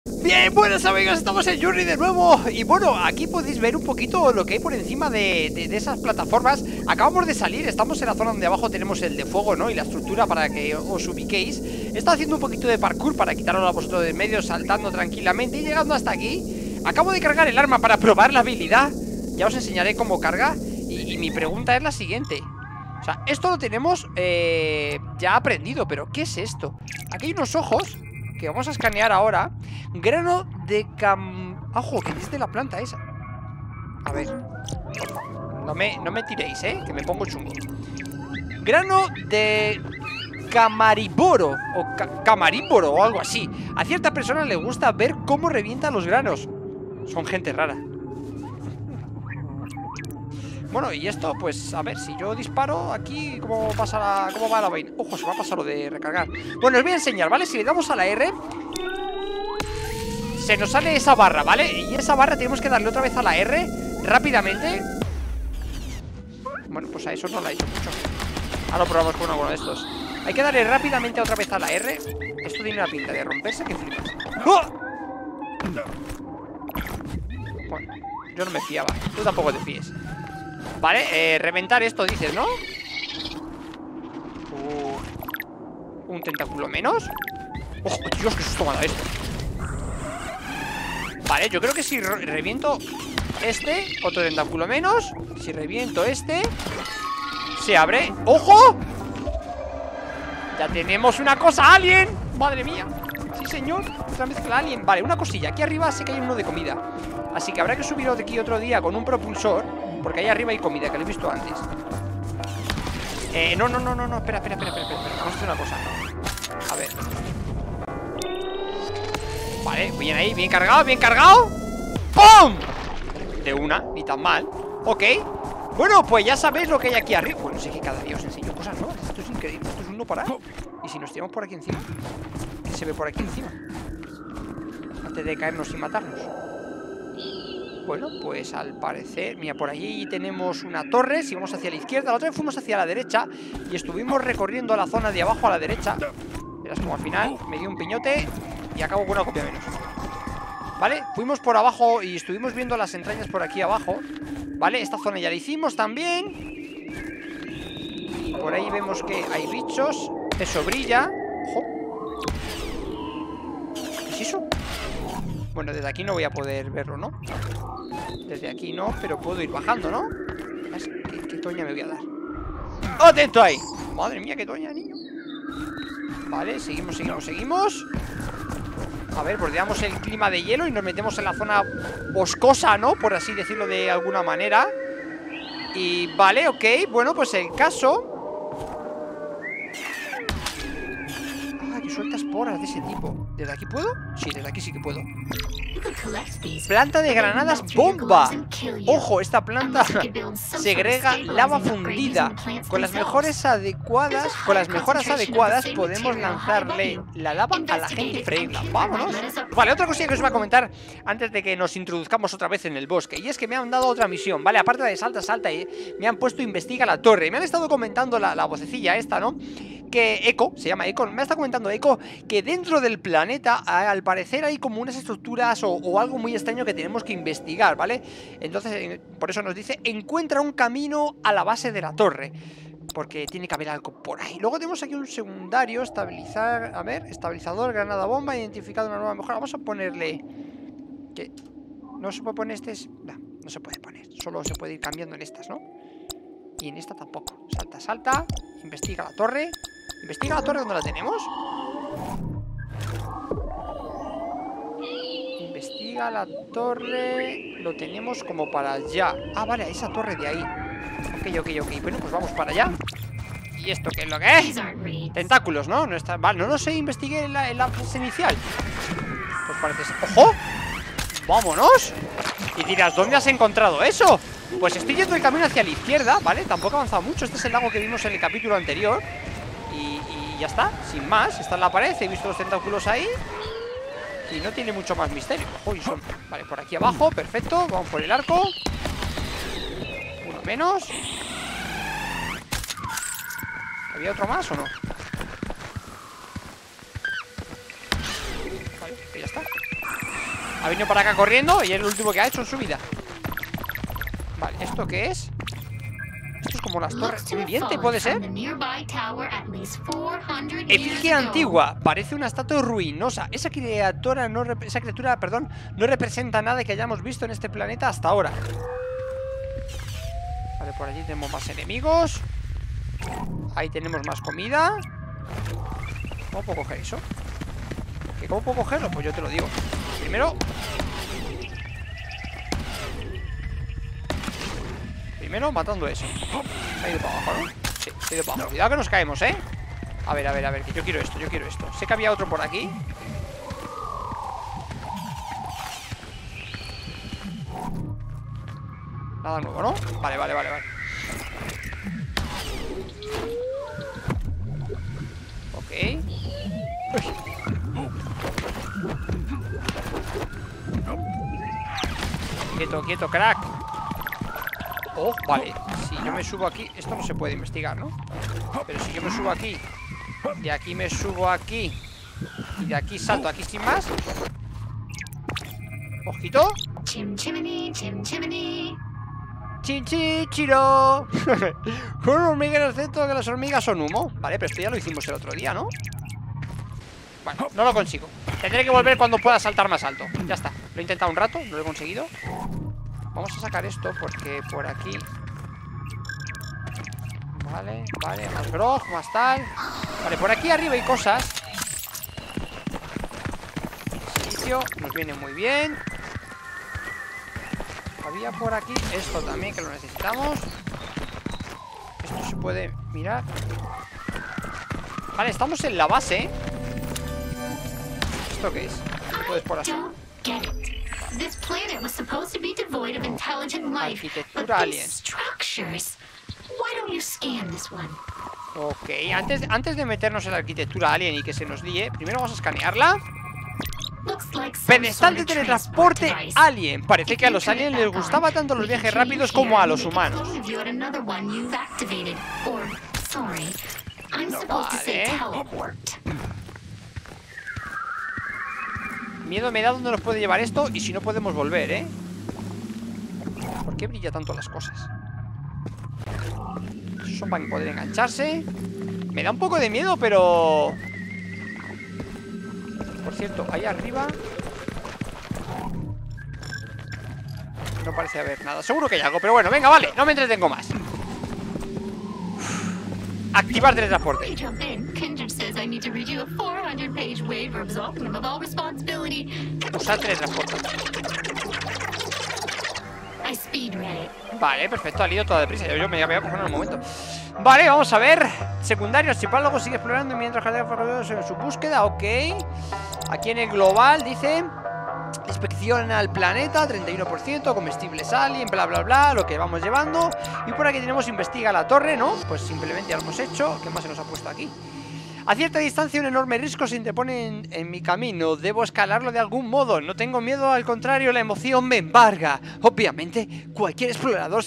Bien, buenas amigos, estamos en Journey de nuevo. Y bueno, aquí podéis ver un poquito lo que hay por encima de esas plataformas. Acabamos de salir, estamos en la zona donde abajo tenemos el de fuego, ¿no? Y la estructura para que os ubiquéis. He estado haciendo un poquito de parkour para quitarlo a vosotros de medio, saltando tranquilamente. Y llegando hasta aquí, acabo de cargar el arma para probar la habilidad. Ya os enseñaré cómo carga. Y mi pregunta es la siguiente. O sea, esto lo tenemos ya aprendido, pero ¿qué es esto? Aquí hay unos ojos que vamos a escanear ahora. Grano de ¡Ojo! Que es de la planta esa. A ver, no me tiréis, que me pongo chungo. Grano de camariboro o camaríboro o algo así. A ciertas personas les gusta ver cómo revientan los granos. Son gente rara. Bueno, y esto, pues, a ver, si yo disparo aquí, ¿cómo va la vaina? Ojo, se va a pasar lo de recargar. Bueno, os voy a enseñar, ¿vale? Si le damos a la R, se nos sale esa barra, ¿vale? Y esa barra tenemos que darle otra vez a la R rápidamente. Bueno, pues a eso no la he hecho mucho. Ahora lo probamos con alguno de estos. Hay que darle rápidamente otra vez a la R. Esto tiene una pinta de romperse que flipas. ¡Oh! Bueno, yo no me fiaba. Tú tampoco te fíes. Vale, reventar esto dices, ¿no? Un tentáculo menos. ¡Oh, Dios, qué susto me ha dado esto! Vale, yo creo que si reviento este, otro tentáculo menos. Si reviento este, se abre. ¡Ojo! Ya tenemos una cosa alien. ¡Madre mía! Sí, señor, otra mezcla alien. Vale, una cosilla, aquí arriba sé que hay uno de comida. Así que habrá que subirlo de aquí otro día con un propulsor, porque ahí arriba hay comida, que lo he visto antes. No, espera. Vamos a hacer una cosa. A ver. Vale, bien ahí, bien cargado. ¡Pum! De una, ni tan mal. Ok. Bueno, pues ya sabéis lo que hay aquí arriba. Bueno, sé que cada día os enseño cosas, ¿no? Esto es increíble, esto es un no parar. ¿Y si nos tiramos por aquí encima? ¿Qué se ve por aquí encima? Antes de caernos y matarnos. Bueno, pues al parecer, mira, por allí tenemos una torre. Si vamos hacia la izquierda, la otra vez fuimos hacia la derecha y estuvimos recorriendo la zona de abajo a la derecha. Verás como al final me dio un piñote y acabo con una copia menos. Vale, fuimos por abajo y estuvimos viendo las entrañas por aquí abajo. Vale, esta zona ya la hicimos también. Por ahí vemos que hay bichos. Eso brilla. Ojo. ¿Qué es eso? Bueno, desde aquí no voy a poder verlo, ¿no? Desde aquí no, pero puedo ir bajando, ¿no? ¿Qué toña me voy a dar? ¡Atento ahí! Madre mía, qué toña, niño. Vale, seguimos. A ver, bordeamos el clima de hielo y nos metemos en la zona boscosa, ¿no? Por así decirlo de alguna manera. Y vale, ok, bueno, pues el caso... Ah, que suelta esporas de ese tipo. ¿Desde aquí puedo? Sí, desde aquí sí que puedo. Planta de granadas bomba. Ojo, esta planta segrega lava fundida. Con las mejoras adecuadas podemos lanzarle la lava a la gente y freírla. Vámonos. Vale, otra cosilla que os voy a comentar antes de que nos introduzcamos otra vez en el bosque. Y es que me han dado otra misión, ¿vale? Aparte de salta, me han puesto investiga la torre. Y me han estado comentando la vocecilla esta, ¿no? Que Echo, se llama Echo, me está comentando Echo que dentro del planeta al parecer hay como unas estructuras o algo muy extraño que tenemos que investigar, ¿vale? Entonces, por eso nos dice, encuentra un camino a la base de la torre, porque tiene que haber algo por ahí. Luego tenemos aquí un secundario, estabilizar, a ver, estabilizador, granada bomba, identificado una nueva mejora. Vamos a ponerle... que no se puede poner no se puede poner, solo se puede ir cambiando en estas, ¿no? Y en esta tampoco. Salta, investiga la torre. ¿Investiga la torre donde la tenemos? Investiga la torre. Lo tenemos como para allá. Ah, vale, esa torre de ahí. Ok. Bueno, pues vamos para allá. ¿Y esto qué es lo que es? Tentáculos, ¿no? No está... Vale, no lo sé, investigué en la fase inicial. Pues parece ser... ¡Ojo! ¡Vámonos! Y dirás, ¿dónde has encontrado eso? Pues estoy yendo el camino hacia la izquierda, ¿vale? Tampoco he avanzado mucho. Este es el lago que vimos en el capítulo anterior. Y ya está, sin más. Está en la pared, he visto los tentáculos ahí. Y no tiene mucho más misterio. Uy, vale, por aquí abajo, perfecto. Vamos por el arco. Uno menos. ¿Había otro más o no? Vale, ya está. Ha venido para acá corriendo y es el último que ha hecho en su vida. Vale, ¿esto qué es? Esto es como las torres. ¿Un diente puede ser? Efigie antigua. Parece una estatua ruinosa. Esa criatura, no representa nada que hayamos visto en este planeta hasta ahora. Vale, por allí tenemos más enemigos. Ahí tenemos más comida. ¿Cómo puedo coger eso? ¿Que cómo puedo cogerlo? Pues yo te lo digo. Primero matando eso. Se ha ido para abajo, ¿no? Sí, se ha ido para abajo. Cuidado que nos caemos, ¿eh? A ver, que yo quiero esto, Sé que había otro por aquí. Nada nuevo, ¿no? Vale. Ok. Quieto, crack. Oh, vale. Si yo me subo aquí, esto no se puede investigar, ¿no? Pero si yo me subo aquí, de aquí me subo aquí y de aquí salto aquí sin más. Ojito. Chinchichiro. Con un hormiguero excepto que las hormigas son humo. Vale, pero esto ya lo hicimos el otro día, ¿no? Bueno, no lo consigo. Tendré que volver cuando pueda saltar más alto. Ya está, lo he intentado un rato, no lo he conseguido. Vamos a sacar esto porque por aquí... Vale, más grog, más tal. Vale, por aquí arriba hay cosas. Silicio, nos viene muy bien. Había por aquí esto también que lo necesitamos. Esto se puede mirar. Vale, estamos en la base. ¿Esto qué es? ¿Qué puedes por así? Arquitectura alien. Ok, antes de meternos en la arquitectura alien y que se nos líe, primero vamos a escanearla. Pedestal de teletransporte alien. Parece que a los aliens les gustaba tanto los viajes rápidos como a los humanos. Vale. Miedo me da dónde nos puede llevar esto y si no podemos volver, ¿eh? ¿Por qué brilla tanto las cosas? Esos son para poder engancharse. Me da un poco de miedo, pero... Por cierto, ahí arriba no parece haber nada. Seguro que hay algo, pero bueno, venga, vale, no me entretengo más. Activar teletransporte. Usar teletransporte. Vale, perfecto, ha ido toda deprisa. Yo me voy a coger en un momento. Vale, vamos a ver. Secundario, archipiélago sigue explorando mientras en su búsqueda. Ok. Aquí en el global dice: inspecciona el planeta, 31%, comestibles alien, bla bla bla, lo que vamos llevando. Y por aquí tenemos investiga la torre, ¿no? Pues simplemente ya lo hemos hecho. ¿Qué más se nos ha puesto aquí? A cierta distancia un enorme risco se interpone en mi camino. Debo escalarlo de algún modo. No tengo miedo, al contrario, la emoción me embarga. Obviamente, cualquier explorador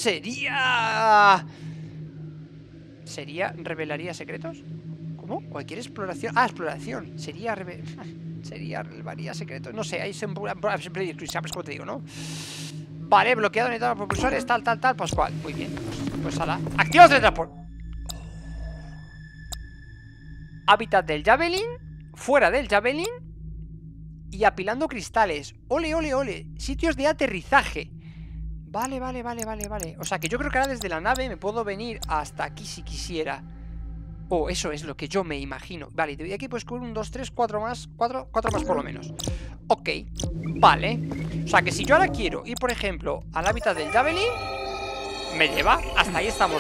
¿revelaría secretos? ¿Cómo? ¿Cualquier exploración? Ah, exploración. Revelaría secretos. No sé, ahí sabes cómo te digo, ¿no? Vale, bloqueado en etapa propulsores, tal, Pascual. Muy bien, pues ala. ¡Activos de transporte! Hábitat del Javelin, fuera del Javelin y apilando cristales. Ole. Sitios de aterrizaje. Vale. O sea que yo creo que ahora desde la nave me puedo venir hasta aquí si quisiera. Oh, eso es lo que yo me imagino. Vale, de aquí pues con 1, 2, 3, 4 más. 4 más por lo menos. Ok, vale. O sea que si yo ahora quiero ir, por ejemplo, al hábitat del Javelin, me lleva. Hasta ahí estamos.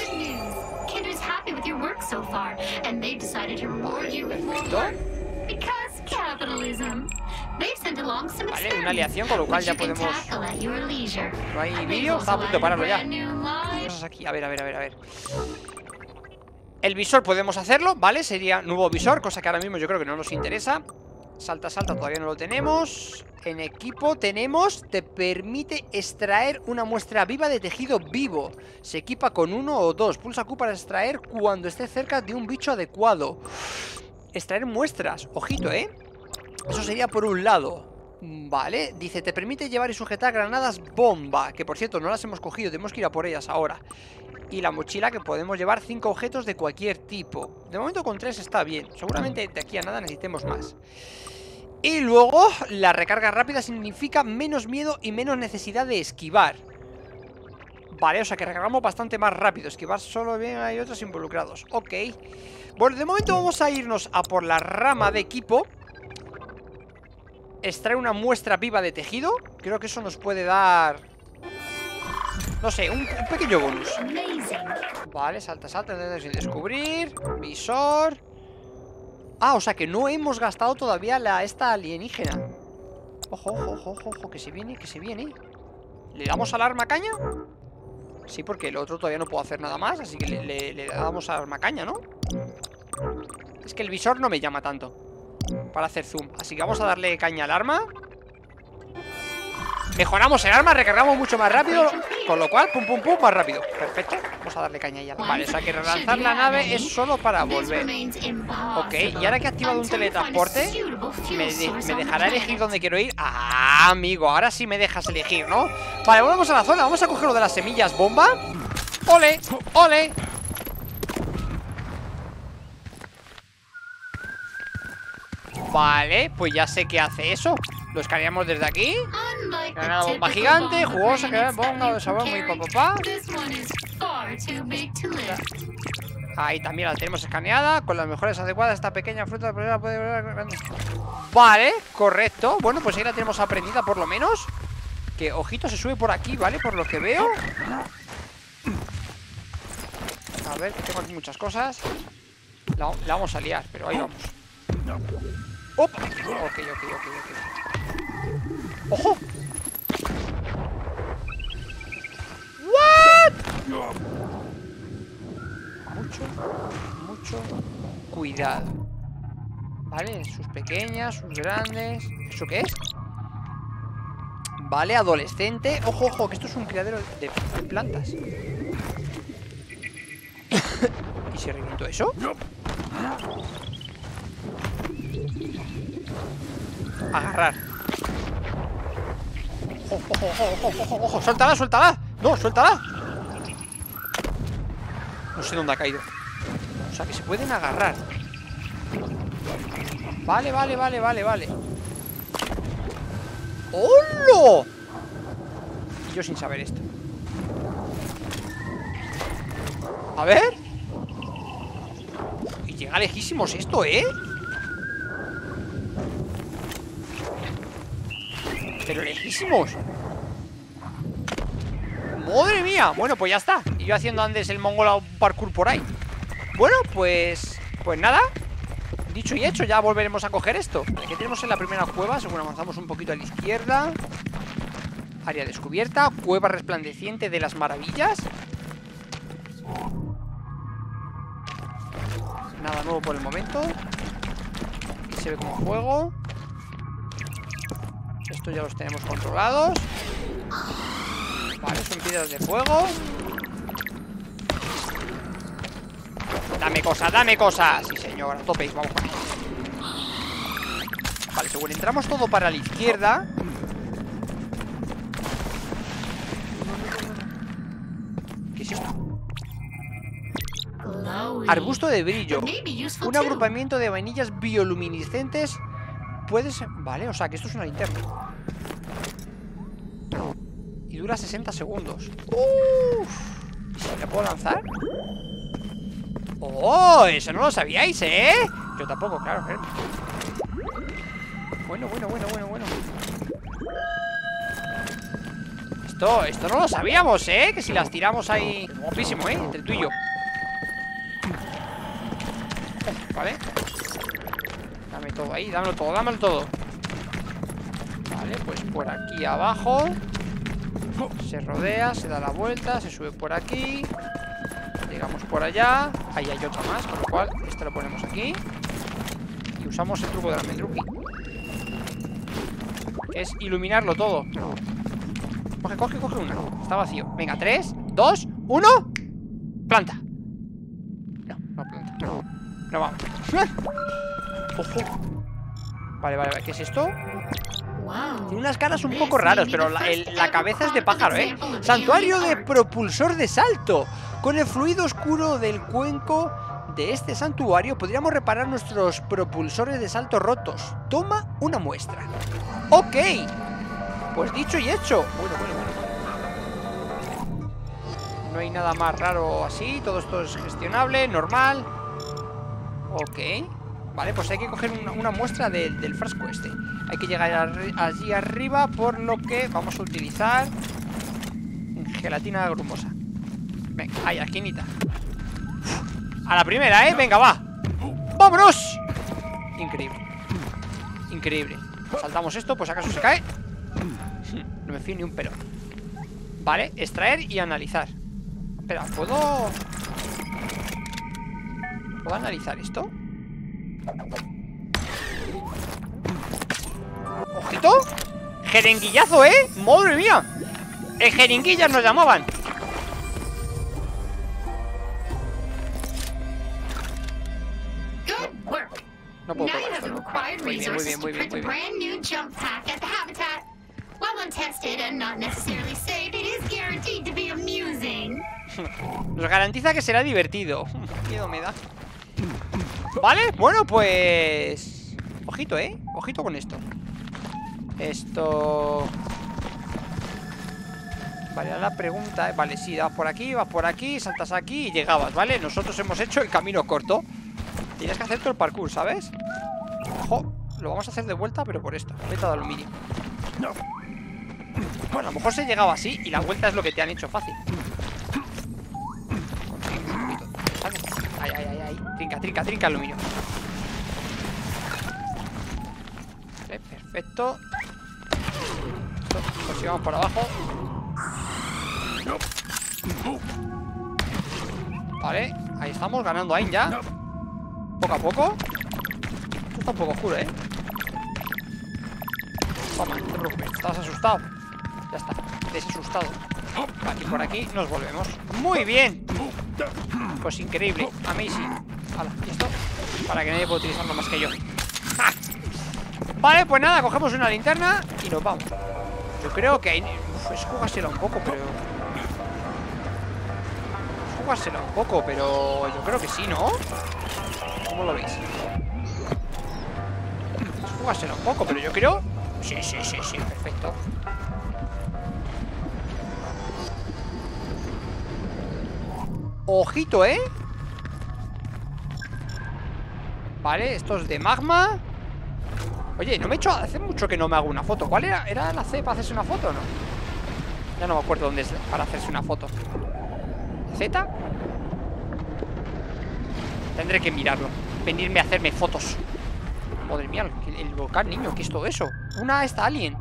Vale, una aliación, con lo cual ya podemos... No hay vídeo, está a punto de pararlo ya. Cosas aquí, a ver. El visor podemos hacerlo, ¿vale? Sería nuevo visor, cosa que ahora mismo yo creo que no nos interesa. Salta, todavía no lo tenemos. En equipo tenemos, te permite extraer una muestra viva de tejido vivo. Se equipa con 1 o 2. Pulsa Q para extraer cuando esté cerca de un bicho adecuado. Extraer muestras, ojito, ¿eh? Eso sería por un lado. Vale, dice, te permite llevar y sujetar granadas bomba. Que por cierto, no las hemos cogido, tenemos que ir a por ellas ahora. Y la mochila, que podemos llevar 5 objetos de cualquier tipo. De momento con 3 está bien. Seguramente de aquí a nada necesitemos más. Y luego, la recarga rápida significa menos miedo y menos necesidad de esquivar. Vale, o sea que recargamos bastante más rápido. Esquivar solo bien, hay otros involucrados. Ok. Bueno, de momento vamos a irnos a por la rama de equipo. Extrae una muestra viva de tejido. Creo que eso nos puede dar... no sé, un pequeño bonus. Vale, salta, salta, sin descubrir. Visor. Ah, o sea que no hemos gastado todavía esta alienígena. Ojo, ojo, ojo, ojo, ojo, que se viene, que se viene. ¿Le damos al arma caña? Sí, porque el otro todavía no puedo hacer nada más. Así que le damos al arma caña, ¿no? Es que el visor no me llama tanto para hacer zoom, así que vamos a darle caña al arma. Mejoramos el arma, recargamos mucho más rápido, con lo cual, pum, pum, pum, más rápido. Perfecto, vamos a darle caña ya. Vale, o sea que relanzar la nave es solo para volver. Ok, y ahora que he activado un teletransporte, ¿me dejará elegir dónde quiero ir? Ah, amigo, ahora sí me dejas elegir, ¿no? Vale, volvemos a la zona, vamos a coger lo de las semillas bomba. ¡Ole! ¡Ole! Vale, pues ya sé que hace eso. Lo escaneamos desde aquí. Granada bomba gigante, jugosa, que bomba de sabor muy papá. Ahí también la tenemos escaneada. Con las mejores adecuadas, esta pequeña fruta puede volver grande. Vale, correcto. Bueno, pues ahí la tenemos aprendida por lo menos. Que ojito se sube por aquí, ¿vale? Por lo que veo. A ver, que tengo aquí muchas cosas. La vamos a liar, pero ahí vamos. ¡Opa! Ok. ¡Ojo! ¿What? Mucho cuidado. Vale, sus pequeñas, sus grandes. ¿Eso qué es? Vale, adolescente. Ojo, ojo, que esto es un criadero de plantas. ¿Y si reviento eso? Agarrar. Ojo. Suéltala, suéltala. No, suéltala. No sé dónde ha caído. O sea que se pueden agarrar. Vale. ¡Hola! Y yo sin saber esto. A ver. Y llega lejísimos esto, ¿eh? Pero lejísimos. ¡Madre mía! Bueno, pues ya está. Y yo haciendo antes el mongol parkour por ahí. Bueno, pues nada. Dicho y hecho, ya volveremos a coger esto. Aquí tenemos en la primera cueva. Según avanzamos un poquito a la izquierda. Área descubierta. Cueva resplandeciente de las maravillas. Nada nuevo por el momento. Aquí se ve como fuego. Esto ya los tenemos controlados. Vale, son piedras de fuego. Dame cosas. Sí, señor, a tope, vamos con ello. Vale, según entramos todo para la izquierda. ¿Qué es esto? Arbusto de brillo. Un agrupamiento de vainillas bioluminiscentes. Puedes... Vale, o sea que esto es una linterna. Y dura 60 segundos. Uff. ¿Y si la puedo lanzar? ¡Oh! Eso no lo sabíais, ¿eh? Yo tampoco, claro. Bueno. Esto no lo sabíamos, ¿eh? Que si las tiramos ahí... Guapísimo, ¿eh? Entre tú y yo. Vale. Dame todo ahí, dámelo todo. Vale, pues por aquí abajo. Se rodea, se da la vuelta, se sube por aquí. Llegamos por allá. Ahí hay otra más, con lo cual esto lo ponemos aquí. Y usamos el truco de la Mendruki, que es iluminarlo todo. Coge una. Está vacío. Venga, 3, 2, 1. Planta. No planta. No vamos. Ojo. Vale, ¿qué es esto? Tiene unas caras un poco raras, pero la cabeza es de pájaro, ¿eh? Santuario de propulsor de salto. Con el fluido oscuro del cuenco de este santuario podríamos reparar nuestros propulsores de salto rotos. Toma una muestra. Ok. Pues dicho y hecho. Bueno. No hay nada más raro así. Todo esto es gestionable, normal. Ok. Vale, pues hay que coger una muestra del frasco este. Hay que llegar allí arriba, por lo que vamos a utilizar gelatina grumosa. Venga, ahí, la esquinita. A la primera, ¿eh? Venga, va. ¡Vámonos! Increíble. Increíble. Saltamos esto, pues acaso se cae. No me fío ni un pelo. Vale, extraer y analizar. Espera, ¿puedo analizar esto? ¡Ojito! ¡Jeringuillazo, ¡madre mía! El jeringuillas nos llamaban. No puedo probar esto, ¿no? Vale, muy bien. Nos garantiza que será divertido. Miedo me da. Vale, bueno, pues... Ojito, ojito con esto. Esto... Vale, ahora la pregunta, vale, sí, vas por aquí, saltas aquí y llegabas, ¿vale? Nosotros hemos hecho el camino corto. Tienes que hacer todo el parkour, ¿sabes? Ojo, lo vamos a hacer de vuelta, pero por esto, veta de aluminio. Bueno, a lo mejor se llegaba así y la vuelta es lo que te han hecho fácil. Ahí. Trinca aluminio. Vale, perfecto. Esto, pues si vamos por abajo. Vale, ahí estamos, ganando ahí ya. Poco a poco. Esto está un poco oscuro, Toma, no te preocupes, estabas asustado. Ya está, desasustado. Aquí por aquí nos volvemos. Muy bien. Pues increíble, amazing. Hala, ¿y esto? Para que nadie pueda utilizarlo más que yo. ¡Ja! Vale, pues nada, cogemos una linterna y nos vamos. Yo creo que hay... es jugársela un poco, pero... yo creo que sí, ¿no? ¿Cómo lo veis? Es jugársela un poco, pero yo creo... Sí, perfecto. Ojito, Vale, esto es de magma. Oye, no me he hecho... Hace mucho que no me hago una foto. ¿Cuál era? ¿Era la C para hacerse una foto o no? Ya no me acuerdo dónde es para hacerse una foto. ¿Z? Tendré que mirarlo. Venirme a hacerme fotos. Madre mía, el volcán, niño. ¿Qué es todo eso? Una esta alien.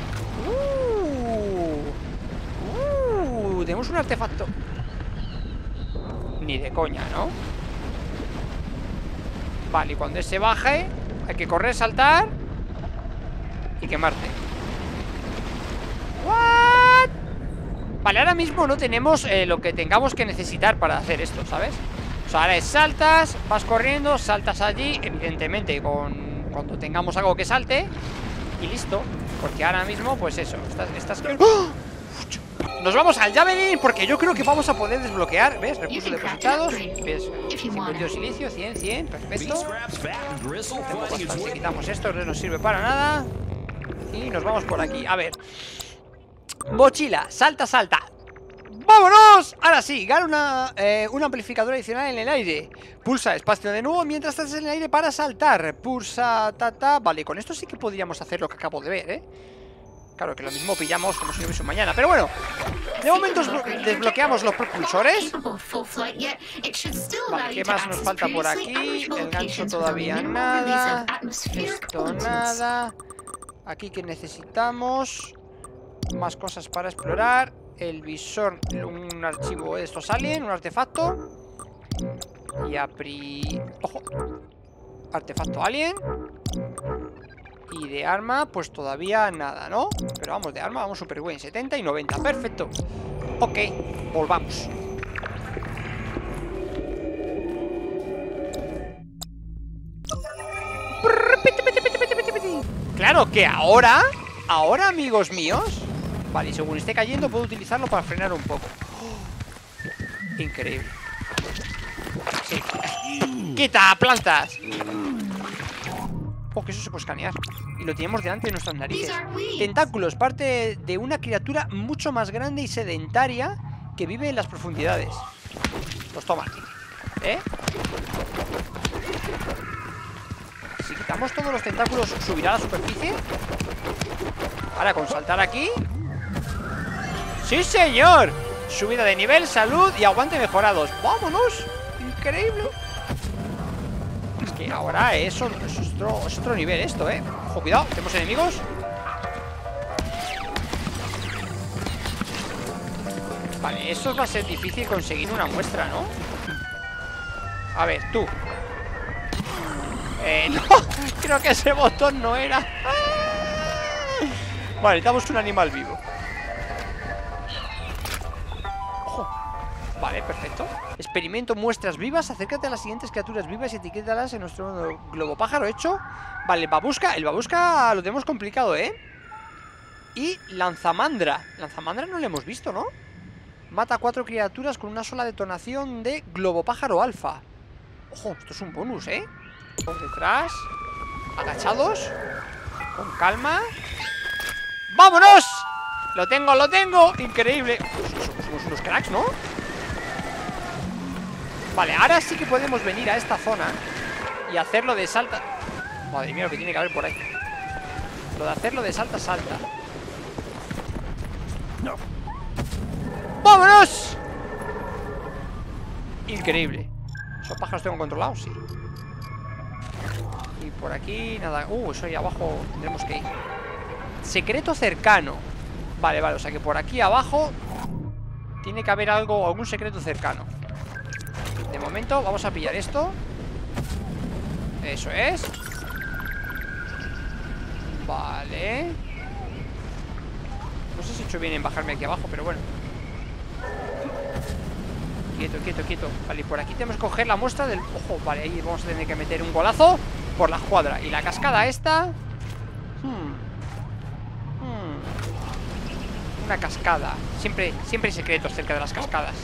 Tenemos un artefacto. Ni de coña, ¿no? Vale, y cuando ese baje hay que correr, saltar y quemarte. ¿What? Vale, ahora mismo no tenemos lo que tengamos que necesitar para hacer esto, ¿sabes? O sea, ahora es saltas, vas corriendo, saltas allí. Evidentemente cuando tengamos algo que salte y listo. Porque ahora mismo, pues eso, estas... ¡Oh! Nos vamos al Javelin porque yo creo que vamos a poder desbloquear. ¿Ves? Recursos depositados. ¿Ves? 52 silicio, 100, perfecto. Quitamos esto, no nos sirve para nada. Y nos vamos por aquí. A ver. Mochila, salta. ¡Vámonos! Ahora sí, gana un amplificador adicional en el aire. Pulsa espacio de nuevo mientras estás en el aire para saltar. Pulsa, Vale, con esto sí que podríamos hacer lo que acabo de ver, Claro que lo mismo pillamos como si no hubiese un mañana. Pero bueno, de momento desbloqueamos los propulsores. Vale, ¿qué más nos falta por aquí? El gancho todavía nada. Esto nada. Aquí que necesitamos más cosas para explorar. El visor, un archivo de estos alien, un artefacto. Y ojo, artefacto alien. Y de arma, pues todavía nada, ¿no? Pero vamos, de arma vamos super bien, 70 y 90, perfecto. Ok, volvamos. Claro que ahora Ahora, amigos míos. Vale, y según esté cayendo puedo utilizarlo para frenar un poco. Increíble. Sí. ¡Quita, plantas! Oh, que eso se puede escanear. Y lo tenemos delante de nuestras narices. Tentáculos, parte de una criatura mucho más grande y sedentaria que vive en las profundidades. Pues toma. ¿Eh? Si quitamos todos los tentáculos, ¿subirá a la superficie? Ahora con saltar aquí. ¡Sí, señor! Subida de nivel, salud y aguante mejorados. ¡Vámonos! Increíble. Es que ahora es otro nivel esto, ¿eh? Ojo, cuidado, tenemos enemigos. Vale, eso va a ser difícil conseguir una muestra, ¿no? A ver, tú. No, creo que ese botón no era. Vale, necesitamos un animal vivo. Ojo. Vale, perfecto. Experimento muestras vivas. Acércate a las siguientes criaturas vivas y etiquétalas en nuestro globo pájaro hecho. Vale, babusca. El babusca lo tenemos complicado, ¿eh? Y lanzamandra. Lanzamandra no lo hemos visto, ¿no? Mata a 4 criaturas con una sola detonación de globo pájaro alfa. Ojo, esto es un bonus, ¿eh? Por detrás. Agachados. Con calma. ¡Vámonos! ¡Lo tengo, lo tengo! ¡Increíble! Somos unos cracks, ¿no? Vale, ahora sí que podemos venir a esta zona y hacerlo de salta. Madre mía, lo que tiene que haber por ahí. Lo de hacerlo de salta, salta. No. ¡Vámonos! Increíble. ¿Esos pájaros tengo controlados? Sí. Y por aquí nada. Eso ahí abajo tendremos que ir. Secreto cercano. Vale, vale, o sea que por aquí abajo tiene que haber algo, algún secreto cercano. De momento vamos a pillar esto. Eso es. Vale. No sé si he hecho bien en bajarme aquí abajo, pero bueno. Quieto, quieto, quieto. Vale, y por aquí tenemos que coger la muestra del... Ojo, vale, ahí vamos a tener que meter un golazo por la escuadra. Y la cascada esta... Una cascada. Siempre hay secretos cerca de las cascadas.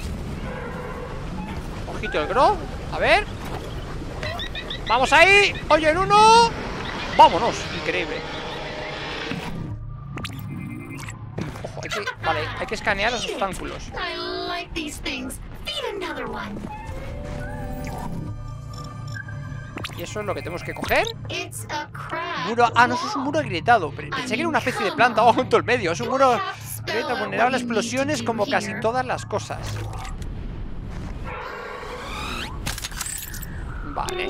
Ojito el Grog. A ver. ¡Vamos ahí! ¡Oye, en uno! ¡Vámonos! Increíble. Ojo, hay que escanear los obstáculos. Y eso es lo que tenemos que coger. Muro... Ah, no, eso es un muro agrietado. Pensé que era una especie de planta abajo en todo el medio. Es un muro agrietado vulnerable a explosiones como casi todas las cosas. Vale.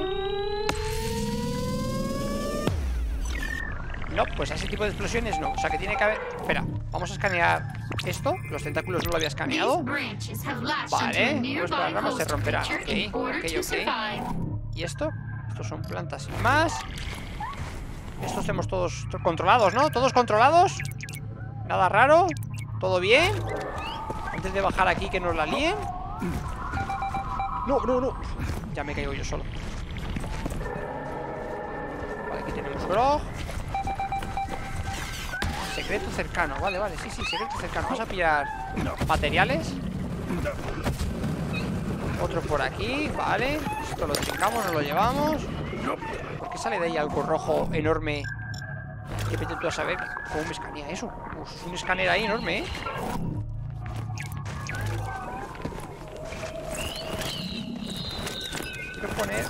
No, pues a ese tipo de explosiones no. O sea que tiene que haber... Espera, vamos a escanear esto. Los tentáculos no lo había escaneado. Vale, pues las ramas se romperán. Ok, ok. ¿Y esto? Estos son plantas sin más. Estos tenemos todos controlados, ¿no? ¿Todos controlados? Nada raro. ¿Todo bien? Antes de bajar aquí que nos la líen. No, no, no. Ya me caigo yo solo. Vale, aquí tenemos Grog. Secreto cercano, vale, vale, sí, secreto cercano. Vamos a pillar materiales. Otro por aquí, vale. Esto lo trincamos, nos lo llevamos. ¿Por qué sale de ahí algo rojo enorme? Que vete tú a saber cómo me escanea eso. Es un escáner ahí enorme, ¿eh? Quiero poner...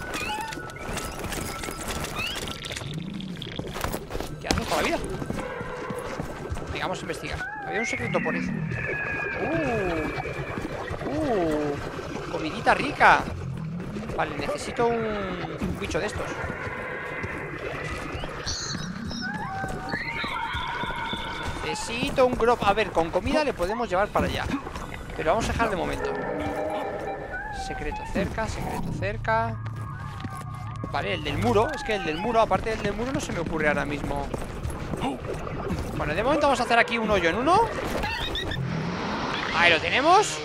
¿Qué haces toda la vida? Venga, vamos a investigar. Había un secreto por eso. Comidita rica. Vale, necesito un bicho de estos. Necesito un grop. A ver, con comida le podemos llevar para allá. Pero vamos a dejar de momento. Secreto cerca, secreto cerca. Vale, el del muro. Es que el del muro, aparte del del muro, no se me ocurre ahora mismo. Bueno, de momento vamos a hacer aquí un hoyo en uno. Ahí lo tenemos.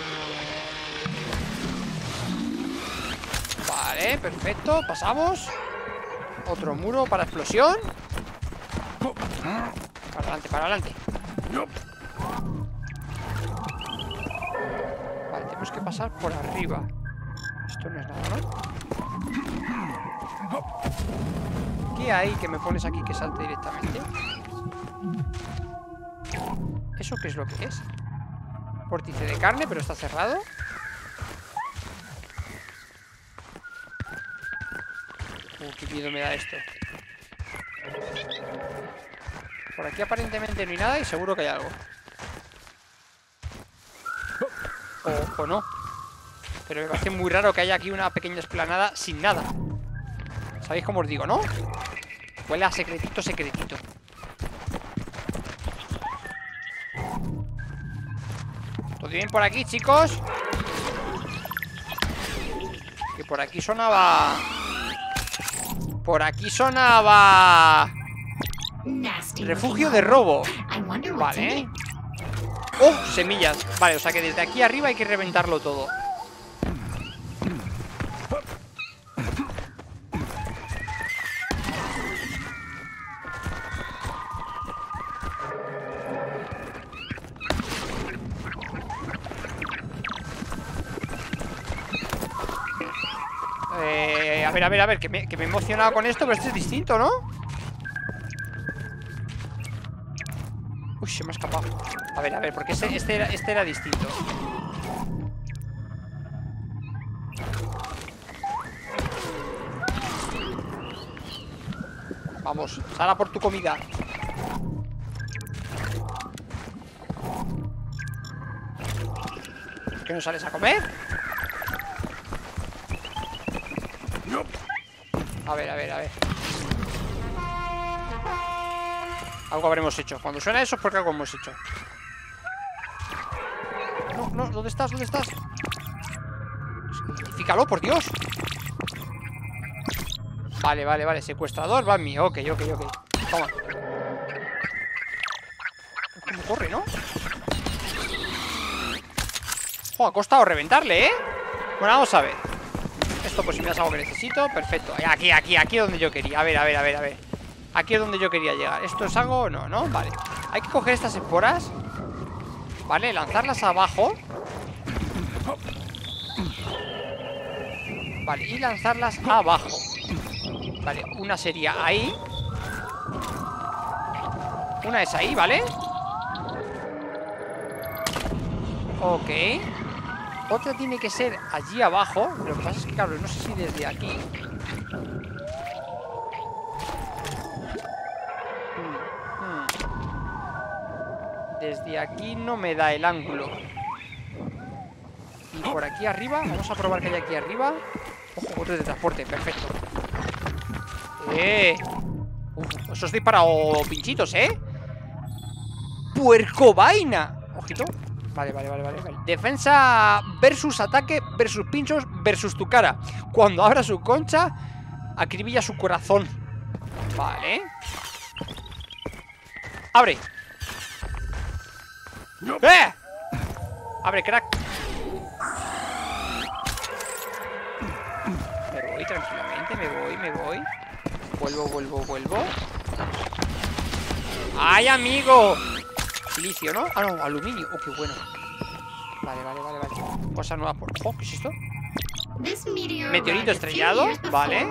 Vale, perfecto, pasamos. Otro muro para explosión. Para adelante, para adelante. Vale, tenemos que pasar por arriba. Esto no es nada, ¿no? ¿Qué hay que me pones aquí que salte directamente? ¿Eso qué es lo que es? Vórtice de carne, pero está cerrado. Qué miedo me da esto. Por aquí aparentemente no hay nada y seguro que hay algo. O no. Pero me parece muy raro que haya aquí una pequeña explanada sin nada. ¿Sabéis cómo os digo, no? Huele a secretito, secretito. ¿Todo bien por aquí, chicos? Que por aquí sonaba... Por aquí sonaba... Refugio de robo. Vale. ¡Oh! Semillas. Vale, o sea que desde aquí arriba hay que reventarlo todo. A ver, que me he emocionado con esto, pero este es distinto, ¿no? Uy, se me ha escapado. A ver, porque este era distinto. Vamos, sal a por tu comida. ¿Qué no sales a comer? A ver. Algo habremos hecho. Cuando suena eso es porque algo hemos hecho. No, ¿dónde estás? Identifícalo, por Dios. Vale, secuestrador, va en mí. Ok. Toma. ¿Cómo corre, no? Ha costado reventarle, ¿eh? Bueno, vamos a ver. Esto pues si me das algo que necesito. Perfecto, aquí es donde yo quería. A ver. Aquí es donde yo quería llegar. ¿Esto es algo? No, vale. Hay que coger estas esporas. Vale, lanzarlas abajo. Vale, y lanzarlas abajo. Vale, una sería ahí. Una es ahí, ¿vale? Ok. Otra tiene que ser allí abajo. Lo que pasa es que, claro, no sé si desde aquí. Desde aquí no me da el ángulo. Y por aquí arriba, vamos a probar que hay aquí arriba. Ojo, otro de transporte, perfecto. Eso es disparado pinchitos, ¡Puerco vaina! Ojito. Vale. Defensa versus ataque versus pinchos versus tu cara. Cuando abra su concha, acribilla su corazón. Vale. ¡Abre! ¡Abre, crack! Me voy tranquilamente, me voy. Vuelvo. ¡Ay, amigo! Silicio, ¿no? Ah, no, aluminio. Oh, qué bueno. Vale. Cosa nueva por... Oh, ¿qué es esto? Meteorito estrellado. Vale.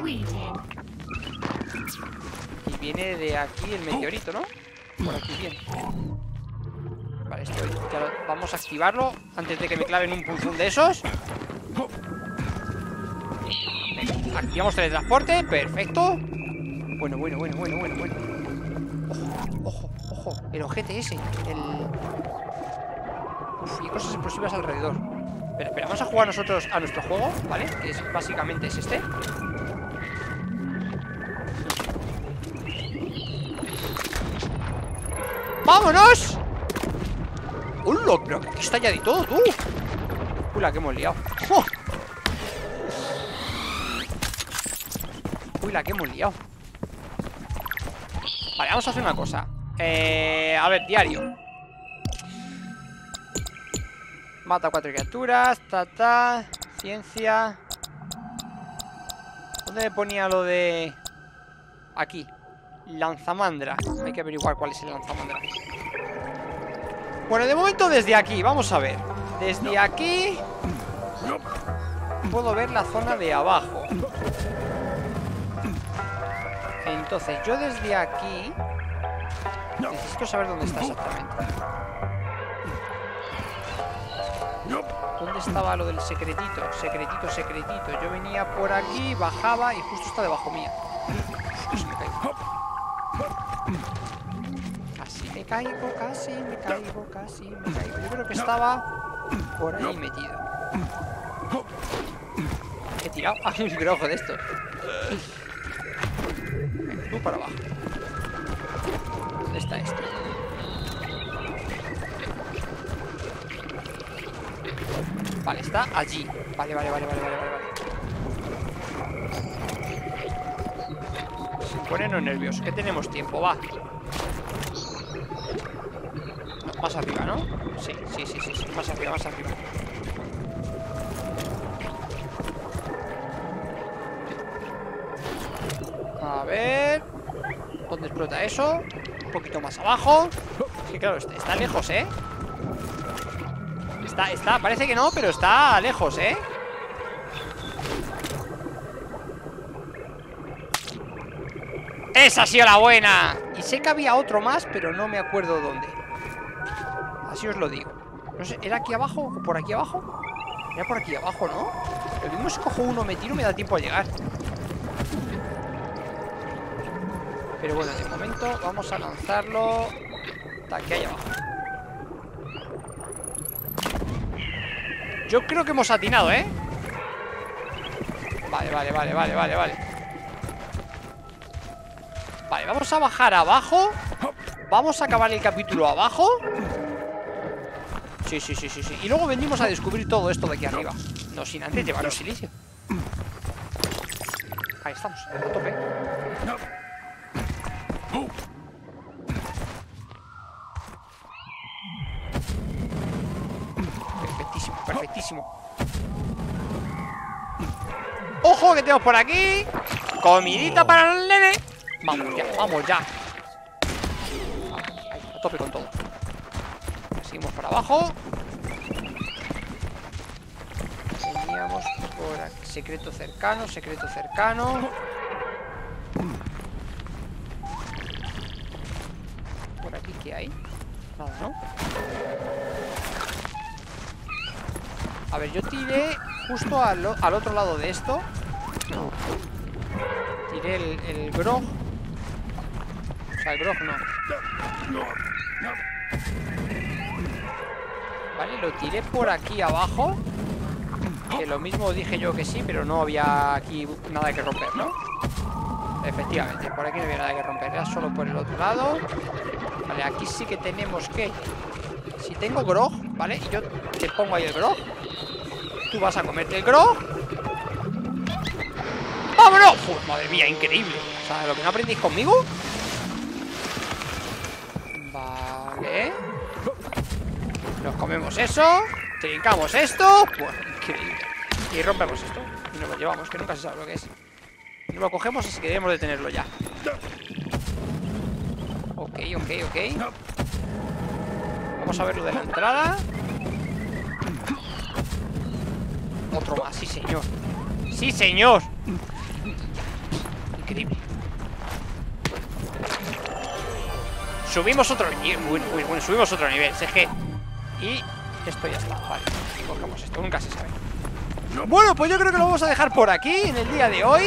Y viene de aquí el meteorito, ¿no? Por aquí, bien. Vale, esto ya vamos a activarlo antes de que me claven un punzón de esos. Venga, activamos teletransporte, perfecto. Bueno. Ojo, el ojete ese. Uf, y hay cosas explosivas alrededor. Espera, vamos a jugar nosotros a nuestro juego, ¿vale? Que es, básicamente es este. ¡Vámonos! ¡Hola! Pero aquí está ya de todo, tú. Uy, la que hemos liado. ¡Oh! Uy, la que hemos liado. Vale, vamos a hacer una cosa. A ver, diario. Mata a 4 criaturas. Ciencia. ¿Dónde me ponía lo de...? Aquí. Lanzamandra. Hay que averiguar cuál es el lanzamandra. Bueno, de momento desde aquí, vamos a ver. Desde aquí puedo ver la zona de abajo. Entonces, yo desde aquí necesito saber dónde está exactamente. ¿Dónde estaba lo del secretito? Secretito, secretito. Yo venía por aquí, bajaba y justo está debajo mía. Casi me caigo. Casi me caigo, casi me caigo, casi me caigo. Yo creo que estaba por ahí metido. He tirado a un grojo de estos. Venga, tú para abajo. ¿Dónde está esto? Vale, está allí. Vale. Se ponen nerviosos. Que tenemos tiempo, va. No, más arriba, ¿no? Sí. Más arriba. A ver. ¿Dónde explota eso? Un poquito más abajo. Es que claro, está lejos, ¿eh? Está, parece que no, pero está lejos, ¿eh? ¡Esa ha sido la buena! Y sé que había otro más, pero no me acuerdo dónde. Así os lo digo. No sé, ¿era aquí abajo o por aquí abajo? Era por aquí abajo, ¿no? Lo mismo si cojo uno, me tiro, me da tiempo a llegar. Pero bueno, de momento vamos a lanzarlo hasta aquí hay abajo. Yo creo que hemos atinado, ¿eh? Vale. Vale, vamos a bajar abajo. Vamos a acabar el capítulo abajo. Sí. Y luego venimos a descubrir todo esto de aquí arriba. No sin antes llevarnos silicio. Ahí estamos, a tope. Perfectísimo. ¡Ojo que tenemos por aquí! Comidita para el nene. Vamos ya. Ahí, a tope con todo. Seguimos para abajo. Veníamos por aquí. Secreto cercano. Por aquí, ¿qué hay? Nada, ¿no? A ver, yo tiré justo al otro lado de esto. Tiré el grog. O sea, el grog no. Vale, lo tiré por aquí abajo. Que lo mismo dije yo que sí, pero no había aquí nada que romper, ¿no? Efectivamente, por aquí no había nada que romper. Era solo por el otro lado. Vale, aquí sí que tenemos que... Si tengo grog, ¿vale? Y yo te pongo ahí el grog. Tú vas a comerte el grog. ¡Vámonos! Pues, madre mía, increíble. O sea, lo que no aprendéis conmigo. Vale. Nos comemos eso. Trincamos esto. Pues, increíble. Y rompemos esto. Y nos lo llevamos, que nunca se sabe lo que es. No lo cogemos, así que debemos de tenerlo ya. Ok. Vamos a ver lo de la entrada. Otro más, sí señor. ¡Sí señor! Increíble. Subimos otro nivel. Bueno, subimos otro nivel, CG. Y esto ya está, vale. Cogemos esto, nunca se sabe. Bueno, pues yo creo que lo vamos a dejar por aquí en el día de hoy.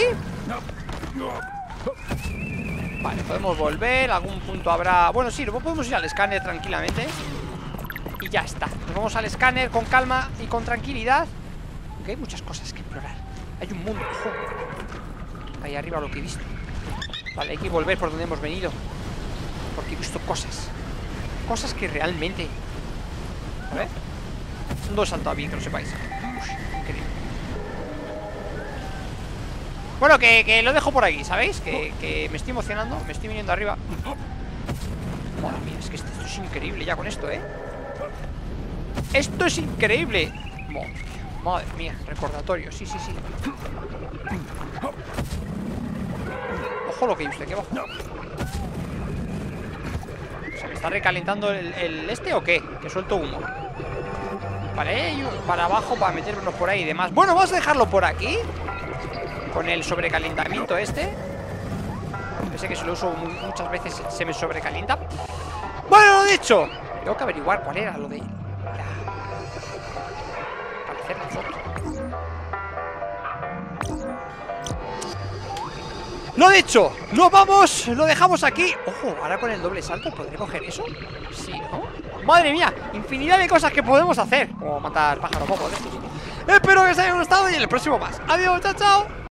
Vale, podemos volver. Algún punto habrá... Bueno, sí, luego podemos ir al escáner tranquilamente. Y ya está. Nos vamos al escáner con calma y con tranquilidad. Aunque hay muchas cosas que explorar. Hay un mundo, ojo. Ahí arriba lo que he visto. Vale, hay que volver por donde hemos venido. Porque he visto cosas. Cosas que realmente... A ver. Un dos salto a bien, que lo sepáis. Uf, increíble. Bueno, que lo dejo por aquí, ¿sabéis? Que me estoy emocionando. Me estoy viniendo arriba. Madre mía, es que esto es increíble ya con esto, ¿eh? Esto es increíble. Madre mía, recordatorio, sí. Ojo lo que hay usted aquí abajo. ¿Se me está recalentando el este o qué? Que suelto humo. Vale, y para abajo para meternos por ahí y demás. Bueno, vamos a dejarlo por aquí con el sobrecalentamiento este. Sé que si lo uso muchas veces se me sobrecalienta. Bueno, lo dicho. Tengo que averiguar cuál era lo de... Para hacer la foto. Lo dicho, nos vamos, lo dejamos aquí. Ojo, ahora con el doble salto, ¿podré coger eso? Sí, ¿no? Madre mía, infinidad de cosas que podemos hacer. Como matar pájaros bobos de estos. Espero que os haya gustado y en el próximo más. Adiós, chao, chao.